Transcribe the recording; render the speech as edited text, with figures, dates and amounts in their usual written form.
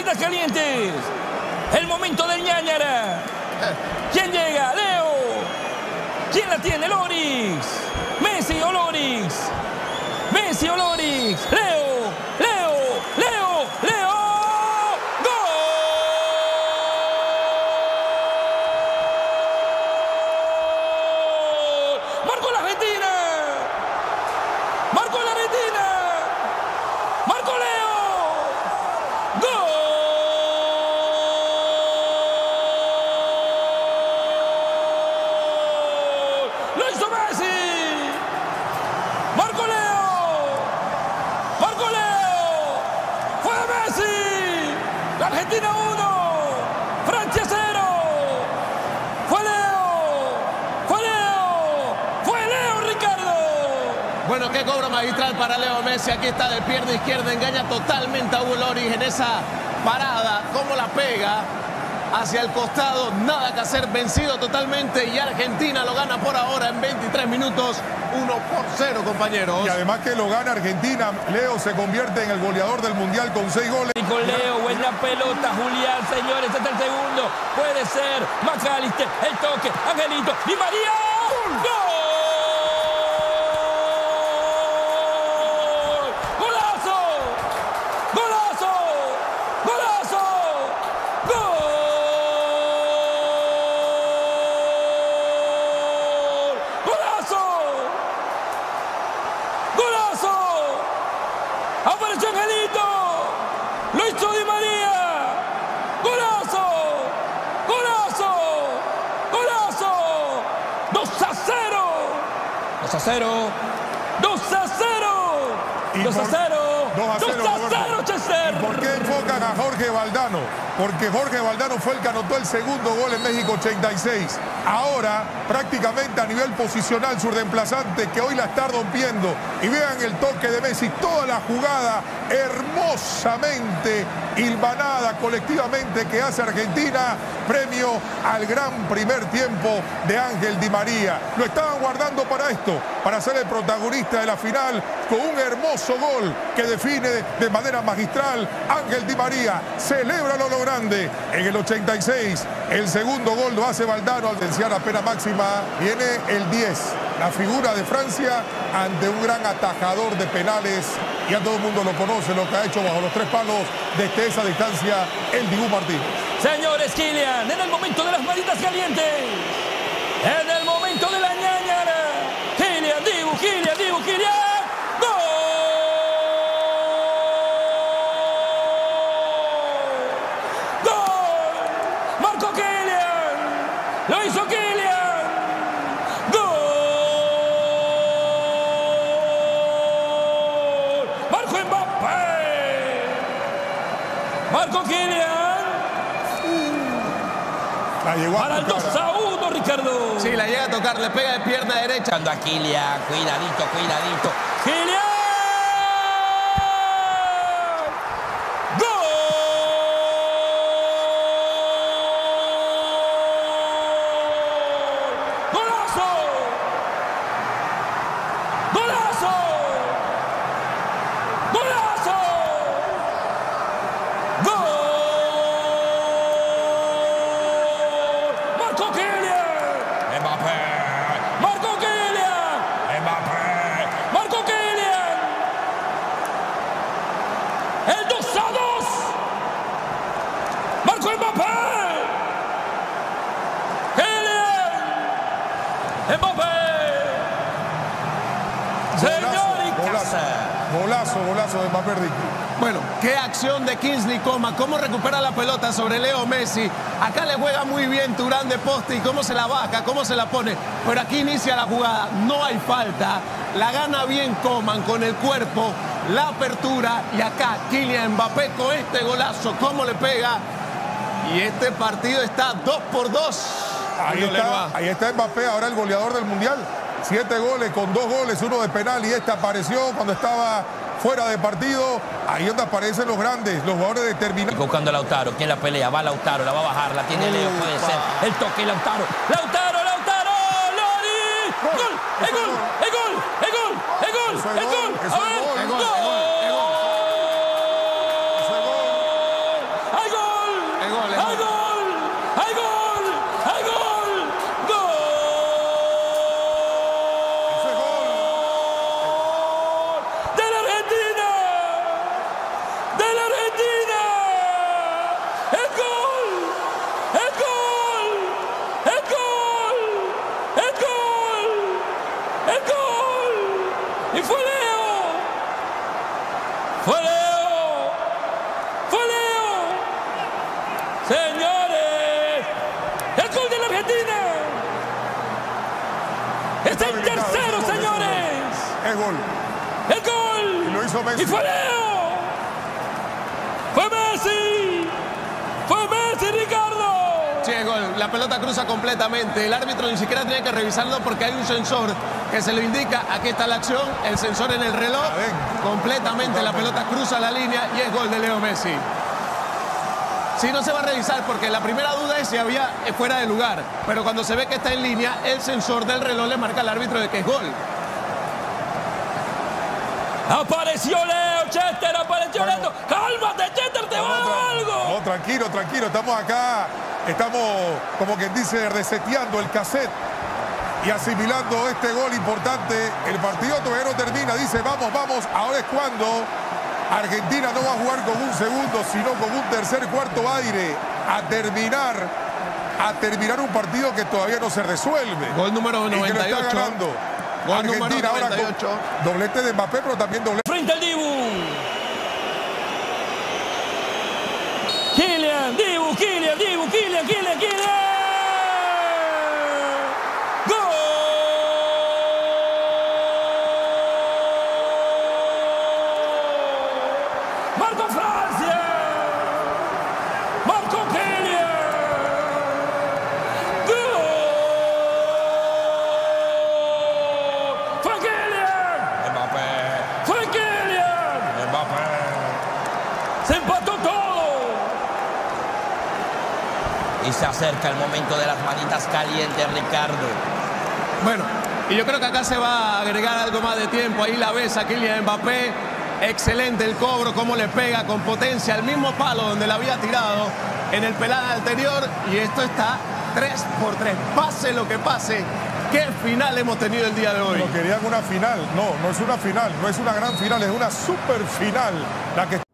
manitas calientes. El momento del ñañara. ¿Quién llega? Leo. ¿Quién la tiene? Lorix. Messi o Lorix. Messi o Lorix. Leo. Leo. Leo. Leo. ¡Marcó la Argentina! ¡Marcó la Argentina! ¡Marcó Leo! ¡Gol! ¡Lo hizo Messi! ¡Marcó Leo! ¡Marcó Leo! ¡Fue Messi! La Argentina 1, Francia 0. Bueno, qué cobro magistral para Leo Messi. Aquí está de pierna izquierda, engaña totalmente a Hugo Lloris en esa parada. Cómo la pega hacia el costado, nada que hacer, vencido totalmente. Y Argentina lo gana por ahora en 23 minutos, 1-0, compañeros. Y además que lo gana Argentina, Leo se convierte en el goleador del Mundial con 6 goles. Y con Leo, buena pelota, Julián, señores, este es el segundo. Puede ser McAllister, el toque, Angelito, Di María. ¡Gol! ¡Apareció Angelito! ¡Lo hizo Di María! ¡Golazo! ¡Golazo! ¡Golazo! 2-0. 2-0. 2-0. 2-0. 2-0, Chester. ¿Por qué enfocan a Jorge Valdano? Porque Jorge Valdano fue el que anotó el segundo gol en México 86. Ahora, prácticamente a nivel posicional, su reemplazante, que hoy la está rompiendo. Y vean el toque de Messi, toda la jugada hermosamente hilvanada colectivamente que hace Argentina. Premio al gran primer tiempo de Ángel Di María. Lo estaban guardando para esto, para ser el protagonista de la final, con un hermoso gol que define de manera magistral Ángel Di María. Celebra lo grande en el 86. El segundo gol lo hace Valdano al venciar la pena máxima. Viene el 10, la figura de Francia ante un gran atajador de penales. Ya todo el mundo lo conoce, lo que ha hecho bajo los 3 palos desde esa distancia el Dibu Martínez. Señores, Kylian, en el momento de las manitas calientes, en el momento de la ñañara, Kylian, Dibu, Kylian, Dibu, Kylian. ¡Lo hizo Kylian! ¡Gol! ¡Marco Mbappé! ¡Marco Kylian! La llegó para el 2-1, Ricardo. Sí, la llega a tocar, le pega de pierna derecha. A Kylian, cuidadito, cuidadito. ¡Kylian! El 2-2. Marco Mbappé. Kylian Mbappé. Señor y casa. Golazo de Mbappé, Ricky. Bueno, qué acción de Kingsley Coman, cómo recupera la pelota sobre Leo Messi. Acá le juega muy bien Turán de poste y cómo se la baja, cómo se la pone. Pero aquí inicia la jugada, no hay falta. La gana bien Coman con el cuerpo, la apertura. Y acá Kylian Mbappé con este golazo, cómo le pega. Y este partido está 2-2. Ahí está Mbappé, ahora el goleador del Mundial. 7 goles con 2 goles, 1 de penal. Y este apareció cuando estaba fuera de partido. Ahí donde aparecen los grandes, los jugadores determinados. Buscando a Lautaro, ¿quién la pelea? Va Lautaro, la va a bajar, la tiene Leo, puede ser. El toque, Lautaro, Lautaro, Lodi. ¡Gol! ¡El gol! ¡El gol! ¡El gol! ¡El gol! ¡El gol! ¡A ver! ¡Gol! ¡Fue Leo! ¡Fue Leo! Señores, el gol de la Argentina. Es el tercero, señores. Es gol. El gol. Y lo hizo Messi. Y fue Leo. Fue Messi. Fue Messi, Ricardo. Sí, es gol. La pelota cruza completamente. El árbitro ni siquiera tiene que revisarlo porque hay un sensor que se lo indica. Aquí está la acción. El sensor en el reloj. Completamente la pelota cruza la línea y es gol de Leo Messi. Sí, no se va a revisar porque la primera duda es si había fuera de lugar. Pero cuando se ve que está en línea, el sensor del reloj le marca al árbitro de que es gol. Apareció Leo, Chester, apareció Leo. Cálmate, Chester, te va a dar algo. No, tranquilo, tranquilo. Estamos acá, estamos, como quien dice, reseteando el cassette y asimilando este gol importante. El partido todavía no termina. Dice, vamos, vamos. Ahora es cuando Argentina no va a jugar con un segundo, sino con un tercer, cuarto aire a terminar un partido que todavía no se resuelve. Gol número 98. Y que lo está ganando. Gol Argentina número 98. Ahora con doblete de Mbappé, pero también doblete. Frente al Dibu. Kylian, Dibu, Kylian, Dibu, Kylian, Kylian, Kylian. ¡Gol! ¡Marcó Francia! ¡Marcó Kylian! ¡Gol! ¡Fue Kylian! Mbappé. ¡Fue Kylian! Mbappé. ¡Se empató todo! Y se acerca el momento de las manitas calientes, Ricardo. Bueno, y yo creo que acá se va a agregar algo más de tiempo. Ahí la ves a Kylian Mbappé. Excelente el cobro, cómo le pega con potencia al mismo palo donde la había tirado en el pelada anterior. Y esto está 3-3. Pase lo que pase. ¿Qué final hemos tenido el día de hoy? No querían una final. No, no es una final. No es una gran final. Es una super final la que